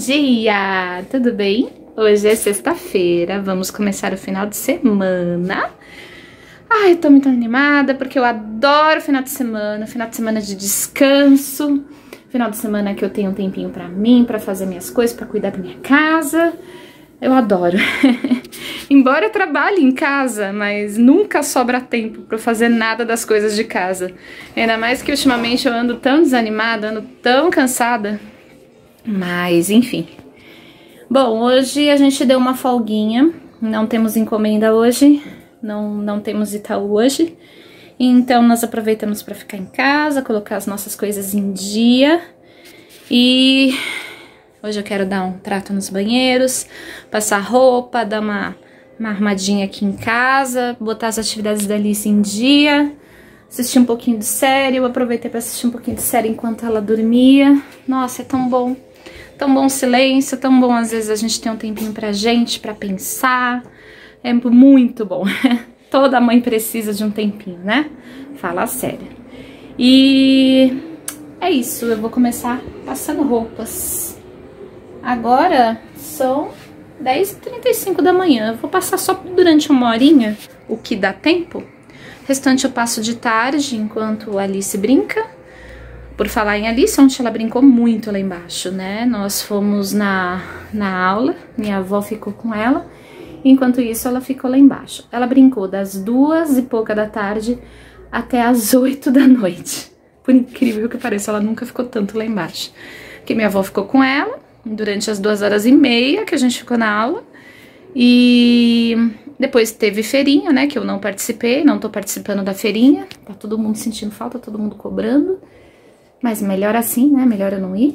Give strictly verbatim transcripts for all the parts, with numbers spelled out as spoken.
dia! Tudo bem? Hoje é sexta-feira, vamos começar o final de semana. Ai, eu tô muito animada porque eu adoro final de semana, final de semana de descanso, final de semana que eu tenho um tempinho pra mim, pra fazer minhas coisas, pra cuidar da minha casa. Eu adoro. Embora eu trabalhe em casa, mas nunca sobra tempo pra fazer nada das coisas de casa. Ainda mais que ultimamente eu ando tão desanimada, ando tão cansada. Mas, enfim. Bom, hoje a gente deu uma folguinha. Não temos encomenda hoje. Não, não temos Itaú hoje. Então, nós aproveitamos pra ficar em casa, colocar as nossas coisas em dia. E hoje eu quero dar um trato nos banheiros, passar roupa, dar uma, uma arrumadinha aqui em casa, botar as atividades da Alice em dia, assistir um pouquinho de série. Eu aproveitei para assistir um pouquinho de série enquanto ela dormia. Nossa, é tão bom, tão bom o silêncio, tão bom às vezes a gente ter um tempinho pra gente, pra pensar. É muito bom. Toda mãe precisa de um tempinho, né? Fala sério. E é isso, eu vou começar passando roupas. Agora são dez e trinta e cinco da manhã. Eu vou passar só durante uma horinha, o que dá tempo. O restante eu passo de tarde, enquanto a Alice brinca. Por falar em Alice, ontem ela brincou muito lá embaixo, né? Nós fomos na, na aula, minha avó ficou com ela. Enquanto isso, ela ficou lá embaixo. Ela brincou das duas e pouca da tarde até as oito da noite. Por incrível que pareça, ela nunca ficou tanto lá embaixo. Porque minha avó ficou com ela durante as duas horas e meia que a gente ficou na aula. E depois teve feirinha, né, que eu não participei, não tô participando da feirinha. Tá todo mundo sentindo falta, todo mundo cobrando. Mas melhor assim, né, melhor eu não ir.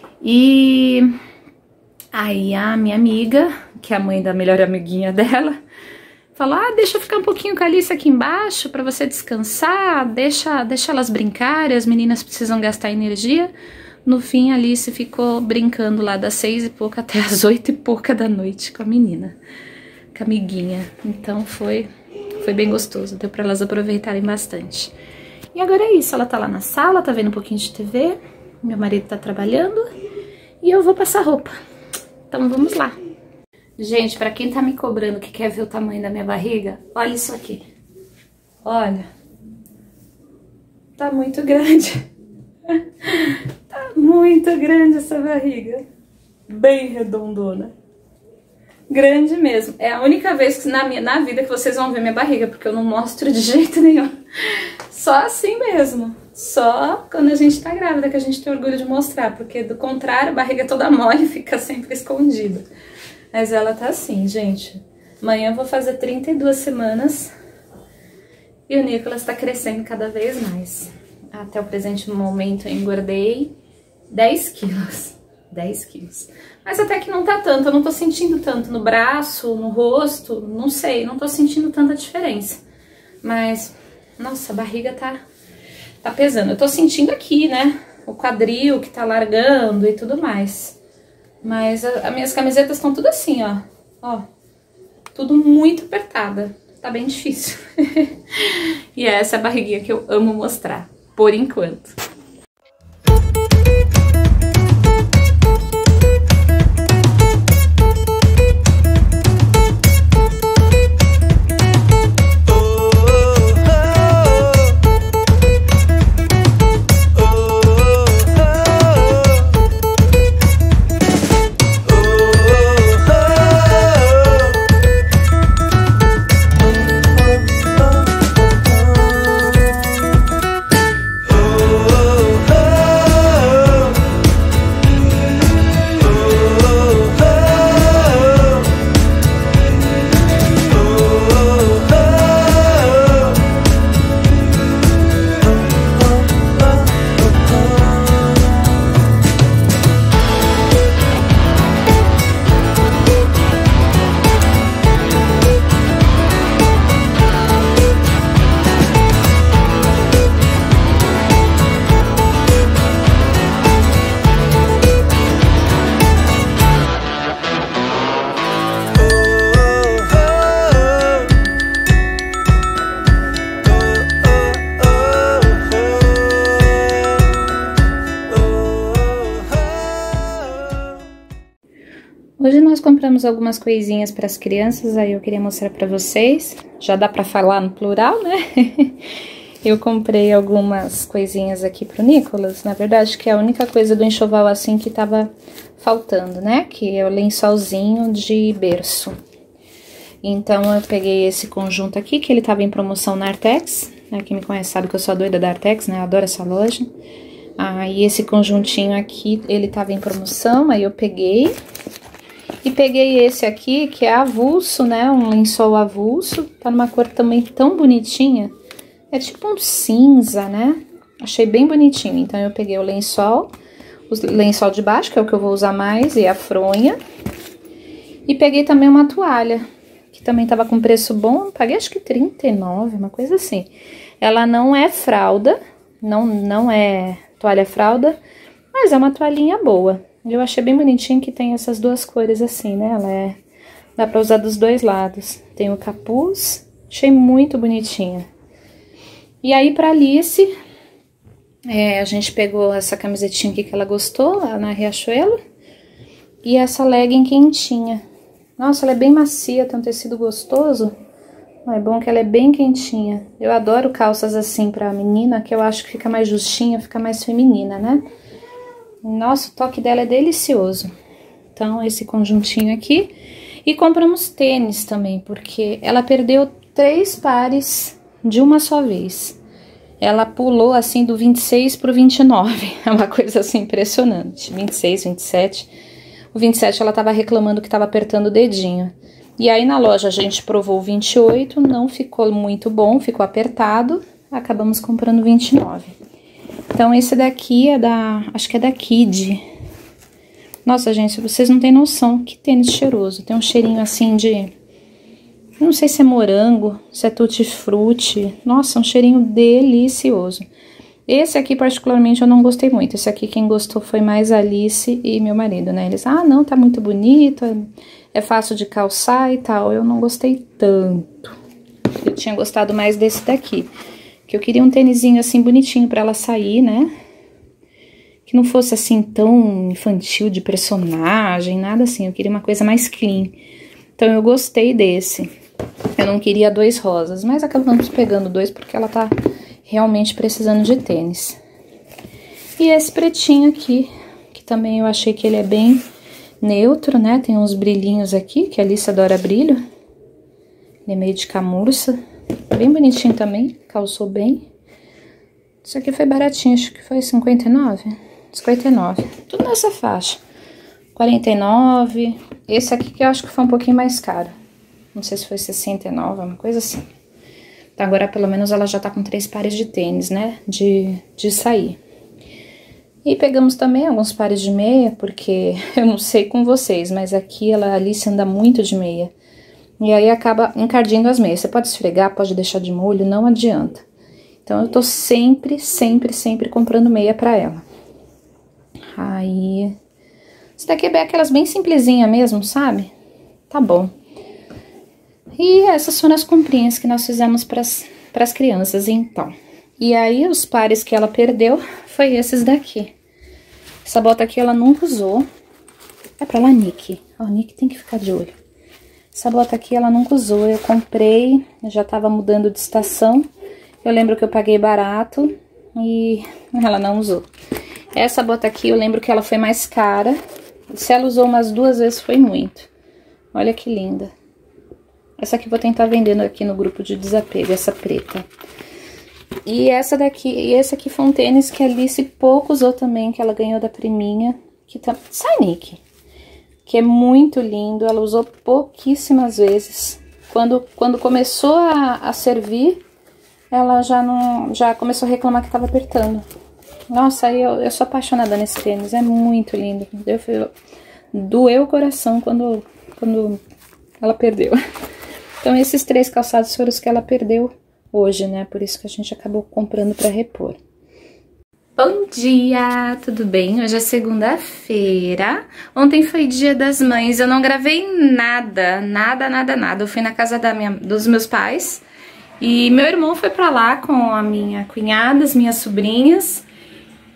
E aí a minha amiga, que é a mãe da melhor amiguinha dela, falou, ah, deixa eu ficar um pouquinho com a Alice aqui embaixo pra você descansar, deixa, deixa elas brincarem, as meninas precisam gastar energia. No fim, a Alice ficou brincando lá das seis e pouca até as oito e pouca da noite com a menina, com a amiguinha. Então foi, foi bem gostoso, deu pra elas aproveitarem bastante. E agora é isso, ela tá lá na sala, tá vendo um pouquinho de T V, meu marido tá trabalhando e eu vou passar roupa. Então vamos lá. Gente, pra quem tá me cobrando que quer ver o tamanho da minha barriga, olha isso aqui. Olha. Tá muito grande. Tá muito grande essa barriga. Bem redondona. Grande mesmo. É a única vez que na, minha, na vida que vocês vão ver minha barriga, porque eu não mostro de jeito nenhum. Só assim mesmo. Só quando a gente tá grávida que a gente tem orgulho de mostrar, porque do contrário, a barriga toda mole fica sempre escondida. Mas ela tá assim, gente. Amanhã eu vou fazer trinta e duas semanas e o Nicolas tá crescendo cada vez mais. Até o presente momento eu engordei dez quilos. dez quilos. Mas até que não tá tanto, eu não tô sentindo tanto no braço, no rosto, não sei, não tô sentindo tanta diferença. Mas, nossa, a barriga tá, tá pesando. Eu tô sentindo aqui, né, o quadril que tá largando e tudo mais. Mas as minhas camisetas estão tudo assim, ó, ó, tudo muito apertada, tá bem difícil. E essa é a barriguinha que eu amo mostrar, por enquanto. Oh Hoje nós compramos algumas coisinhas para as crianças, aí eu queria mostrar para vocês. Já dá para falar no plural, né? Eu comprei algumas coisinhas aqui pro Nicolas. Na verdade, que é a única coisa do enxoval assim que tava faltando, né? Que é o lençolzinho de berço. Então, eu peguei esse conjunto aqui, que ele tava em promoção na Artex. Né? Quem me conhece sabe que eu sou a doida da Artex, né? Eu adoro essa loja. Aí, esse conjuntinho aqui, ele tava em promoção, aí eu peguei. E peguei esse aqui, que é avulso, né? Um lençol avulso. Tá numa cor também tão bonitinha. É tipo um cinza, né? Achei bem bonitinho. Então, eu peguei o lençol, o lençol de baixo, que é o que eu vou usar mais, e a fronha. E peguei também uma toalha, que também tava com preço bom. Paguei acho que trinta e nove, uma coisa assim. Ela não é fralda, não, não é toalha fralda, mas é uma toalhinha boa. Eu achei bem bonitinho que tem essas duas cores assim, né? Ela é... dá pra usar dos dois lados. Tem o capuz, achei muito bonitinha. E aí, pra Alice, é, a gente pegou essa camisetinha aqui que ela gostou, lá na Riachuelo. E essa legging quentinha. Nossa, ela é bem macia, tem um tecido gostoso. É bom que ela é bem quentinha. Eu adoro calças assim pra menina, que eu acho que fica mais justinha, fica mais feminina, né? Nossa, o toque dela é delicioso. Então, esse conjuntinho aqui. E compramos tênis também, porque ela perdeu três pares de uma só vez. Ela pulou assim do vinte e seis pro vinte e nove. É uma coisa assim impressionante. vinte e seis, vinte e sete. O vinte e sete ela tava reclamando que tava apertando o dedinho. E aí na loja a gente provou o vinte e oito, não ficou muito bom, ficou apertado. Acabamos comprando o vinte e nove. Então esse daqui é da, acho que é da Kid. Nossa, gente, vocês não têm noção que tênis cheiroso. Tem um cheirinho assim de... não sei se é morango, se é tutti-frutti. Nossa, um cheirinho delicioso. Esse aqui, particularmente, eu não gostei muito. Esse aqui, quem gostou foi mais a Alice e meu marido, né? Eles, ah, não, tá muito bonito, é fácil de calçar e tal. Eu não gostei tanto. Eu tinha gostado mais desse daqui. Que eu queria um tênisinho, assim, bonitinho pra ela sair, né? Que não fosse, assim, tão infantil, de personagem, nada assim. Eu queria uma coisa mais clean. Então, eu gostei desse. Eu não queria dois rosas, mas acabamos pegando dois porque ela tá realmente precisando de tênis. E esse pretinho aqui, que também eu achei que ele é bem neutro, né? Tem uns brilhinhos aqui, que a Alice adora brilho. Ele é meio de camurça. Bem bonitinho também, calçou bem. Isso aqui foi baratinho, acho que foi cinquenta e nove. cinquenta e nove, tudo nessa faixa. quarenta e nove. Esse aqui que eu acho que foi um pouquinho mais caro. Não sei se foi sessenta e nove, uma coisa assim. Agora, pelo menos, ela já tá com três pares de tênis, né? De, de sair. E pegamos também alguns pares de meia, porque eu não sei com vocês, mas aqui ela, a Alice anda muito de meia. E aí acaba encardindo as meias. Você pode esfregar, pode deixar de molho, não adianta. Então, eu tô sempre, sempre, sempre comprando meia pra ela. Aí... esse daqui é aquelas bem simplesinhas mesmo, sabe? Tá bom. E essas foram as comprinhas que nós fizemos para as crianças, então. E aí, os pares que ela perdeu foi esses daqui. Essa bota aqui ela nunca usou. É pra lá, Nick. Ó, o Nick tem que ficar de olho. Essa bota aqui ela nunca usou. Eu comprei, eu já tava mudando de estação. Eu lembro que eu paguei barato e ela não usou. Essa bota aqui eu lembro que ela foi mais cara. Se ela usou umas duas vezes foi muito. Olha que linda. Essa aqui eu vou tentar vendendo aqui no grupo de desapego, essa preta. E essa daqui, e esse aqui foi um tênis que a Alice pouco usou também, que ela ganhou da priminha. Que tá... sai, Nick! Que é muito lindo, ela usou pouquíssimas vezes. Quando, quando começou a, a servir, ela já, não, já começou a reclamar que tava apertando. Nossa, aí eu, eu sou apaixonada nesse tênis, é muito lindo. Eu, eu, doeu o coração quando, quando ela perdeu. Então, esses três calçados foram os que ela perdeu hoje, né? Por isso que a gente acabou comprando pra repor. Bom dia, tudo bem? Hoje é segunda-feira. Ontem foi dia das mães, eu não gravei nada, nada, nada, nada. Eu fui na casa da minha, dos meus pais e meu irmão foi pra lá com a minha cunhada, as minhas sobrinhas.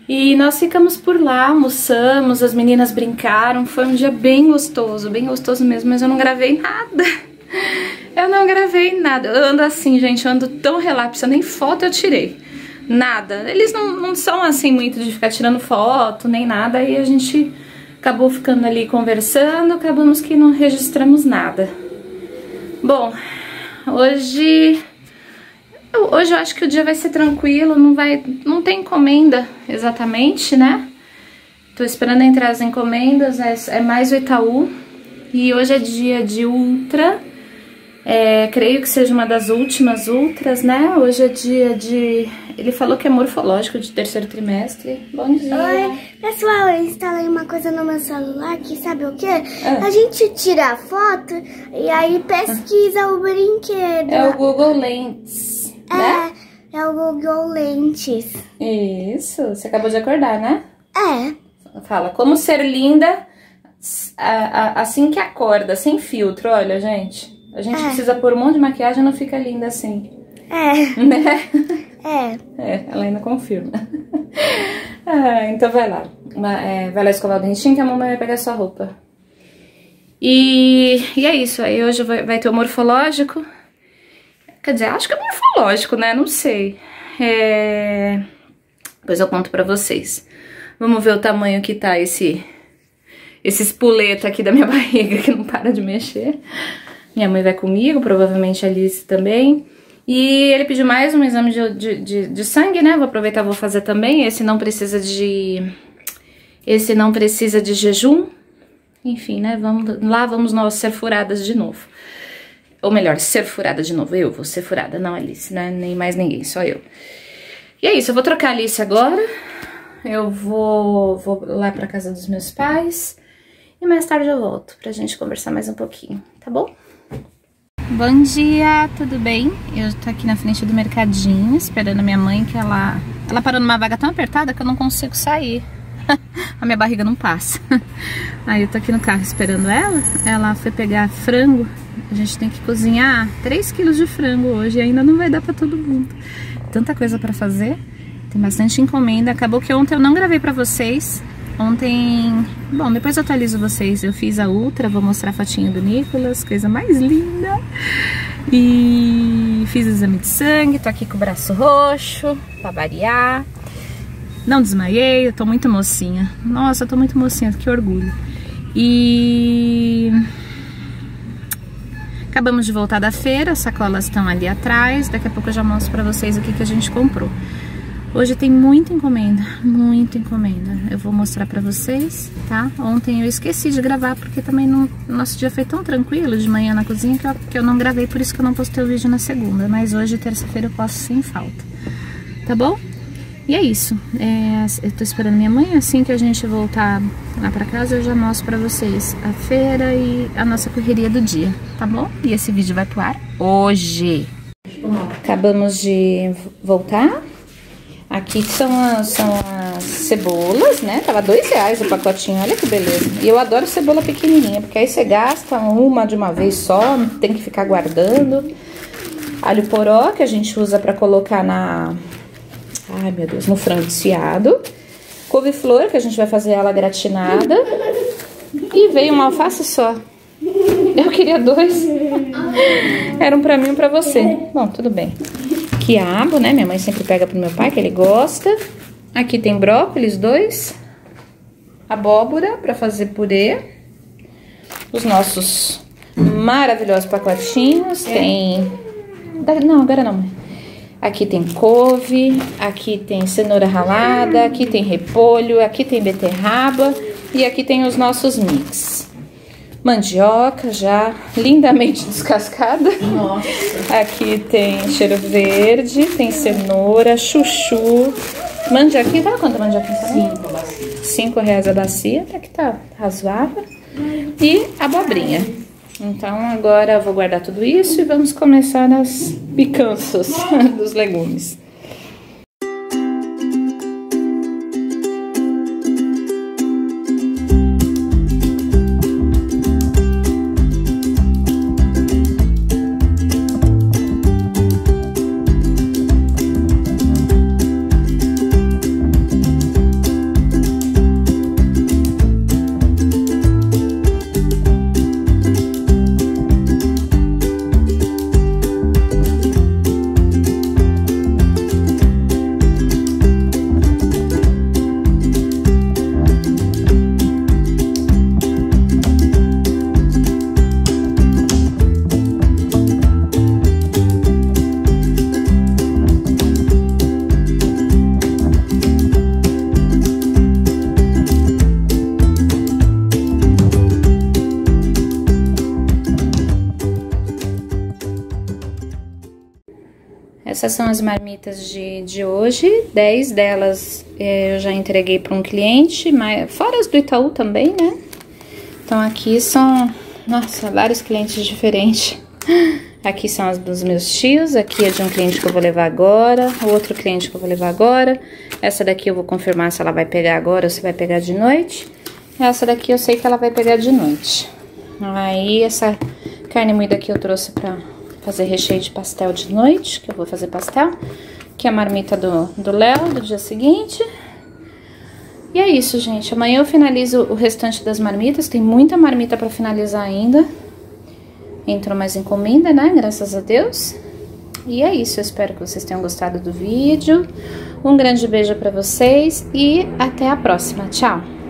E nós ficamos por lá, almoçamos, as meninas brincaram, foi um dia bem gostoso, bem gostoso mesmo, mas eu não gravei nada. Eu não gravei nada, eu ando assim, gente, eu ando tão relapsa, nem foto eu tirei, nada. Eles não, não são assim muito de ficar tirando foto, nem nada, aí a gente acabou ficando ali conversando, acabamos que não registramos nada. Bom, hoje... Hoje eu acho que o dia vai ser tranquilo, não vai, não tem encomenda exatamente, né? Tô esperando entrar as encomendas, é, é mais o Itaú. E hoje é dia de ultra, é, creio que seja uma das últimas ultras, né? Hoje é dia de... Ele falou que é morfológico de terceiro trimestre. Bom dia. Oi, pessoal, eu instalei uma coisa no meu celular que sabe o quê? Ah. A gente tira a foto e aí pesquisa ah. o brinquedo. É o Google Lens. Né? É, é o Google Lentes. Isso, você acabou de acordar, né? É. Fala, como ser linda assim que acorda, sem filtro, olha, gente. A gente é. precisa pôr um monte de maquiagem e não fica linda assim. É. Né? É. É, ela ainda confirma. Ah, então vai lá. Uma, é, vai lá escovar o dentinho que a mamãe vai pegar sua roupa. E, e é isso, aí hoje vai, vai ter o morfológico. Quer dizer, acho que é morfológico, né? Não sei. É... Depois eu conto pra vocês. Vamos ver o tamanho que tá esse... Esse espoleta aqui da minha barriga, que não para de mexer. Minha mãe vai comigo, provavelmente a Alice também. E ele pediu mais um exame de, de, de, de sangue, né? Vou aproveitar e vou fazer também. Esse não precisa de... Esse não precisa de jejum. Enfim, né? Vamos... Lá vamos nós ser furadas de novo. Ou melhor, ser furada de novo. Eu vou ser furada, não a Alice, né? Nem mais ninguém, só eu. E é isso, eu vou trocar a Alice agora. Eu vou, vou lá pra casa dos meus pais. E mais tarde eu volto pra gente conversar mais um pouquinho, tá bom? Bom dia, tudo bem? Eu tô aqui na frente do mercadinho, esperando a minha mãe, que ela... Ela parou numa vaga tão apertada que eu não consigo sair. A minha barriga não passa. Aí eu tô aqui no carro esperando ela. Ela foi pegar frango. A gente tem que cozinhar três quilos de frango hoje e ainda não vai dar pra todo mundo. Tanta coisa pra fazer. Tem bastante encomenda. Acabou que ontem eu não gravei pra vocês. Ontem... Bom, depois eu atualizo vocês. Eu fiz a ultra, vou mostrar a fotinha do Nicolas. Coisa mais linda. E fiz o exame de sangue. Tô aqui com o braço roxo, pra variar. Não desmaiei, eu tô muito mocinha. Nossa, eu tô muito mocinha, que orgulho. E... Acabamos de voltar da feira, as sacolas estão ali atrás. Daqui a pouco eu já mostro pra vocês o que, que a gente comprou. Hoje tem muita encomenda, muita encomenda. Eu vou mostrar pra vocês, tá? Ontem eu esqueci de gravar, porque também não, nosso dia foi tão tranquilo de manhã na cozinha que eu, que eu não gravei, por isso que eu não postei o vídeo na segunda. Mas hoje, terça-feira, eu posto sem falta, tá bom? E é isso, é, eu tô esperando minha mãe, assim que a gente voltar lá pra casa eu já mostro pra vocês a feira e a nossa correria do dia, tá bom? E esse vídeo vai pro ar hoje. Acabamos de voltar, aqui são as, são as cebolas, né? Tava dois reais o pacotinho, olha que beleza. E eu adoro cebola pequenininha, porque aí você gasta uma de uma vez só, não tem que ficar guardando. Alho poró, que a gente usa pra colocar na... Ai, meu Deus, no frango desfiado. Couve-flor, que a gente vai fazer ela gratinada. E veio uma alface só. Eu queria dois. Era um pra mim e um pra você. Bom, tudo bem. Quiabo, né? Minha mãe sempre pega pro meu pai, que ele gosta. Aqui tem brócolis, dois. Abóbora, pra fazer purê. Os nossos maravilhosos pacotinhos. Tem... Não, agora não, mãe. Aqui tem couve, aqui tem cenoura ralada, aqui tem repolho, aqui tem beterraba e aqui tem os nossos mix. Mandioca já lindamente descascada. Nossa. Aqui tem cheiro verde, tem cenoura, chuchu, mandioquinha. Tá quanto a mandioquinha? Cinco a bacia. Cinco reais a bacia, até que tá razoável. E abobrinha. Então agora eu vou guardar tudo isso e vamos começar as picanças dos legumes. Essas são as marmitas de, de hoje, dez delas é, eu já entreguei para um cliente, mas, fora as do Itaú também, né? Então aqui são, nossa, vários clientes diferentes. Aqui são as dos meus tios, aqui é de um cliente que eu vou levar agora, outro cliente que eu vou levar agora. Essa daqui eu vou confirmar se ela vai pegar agora ou se vai pegar de noite. Essa daqui eu sei que ela vai pegar de noite. Aí essa carne moída aqui eu trouxe pra fazer recheio de pastel de noite, que eu vou fazer pastel. Aqui é a marmita do Léo, do dia seguinte. E é isso, gente. Amanhã eu finalizo o restante das marmitas. Tem muita marmita pra finalizar ainda. Entrou mais encomenda, né? Graças a Deus. E é isso. Eu espero que vocês tenham gostado do vídeo. Um grande beijo pra vocês e até a próxima. Tchau!